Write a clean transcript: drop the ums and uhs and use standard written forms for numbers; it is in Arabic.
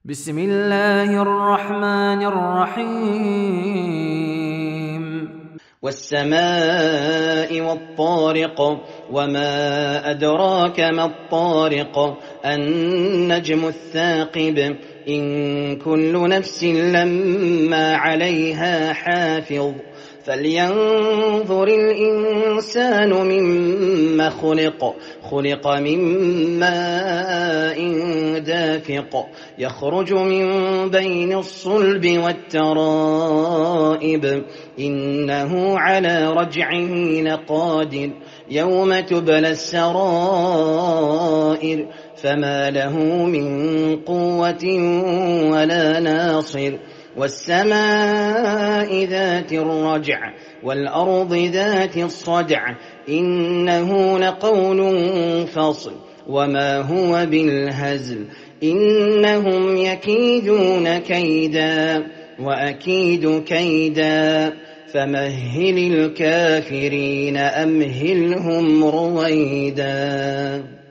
بسم الله الرحمن الرحيم والسماء والطارق وما أدراك ما الطارق النجم الثاقب إن كل نفس لما عليها حافظ فلينظر الإنسان مما خلق من ماء دافق يخرج من بين الصلب والترائب إنه على رجعه لقادر يوم تبلى السرائر فما له من قوة ولا ناصر والسماء ذات الرجع والأرض ذات الصدع إنه لقول فصل وما هو بالهزل إنهم يكيدون كيدا وأكيد كيدا فمهل الكافرين أمهلهم رويدا.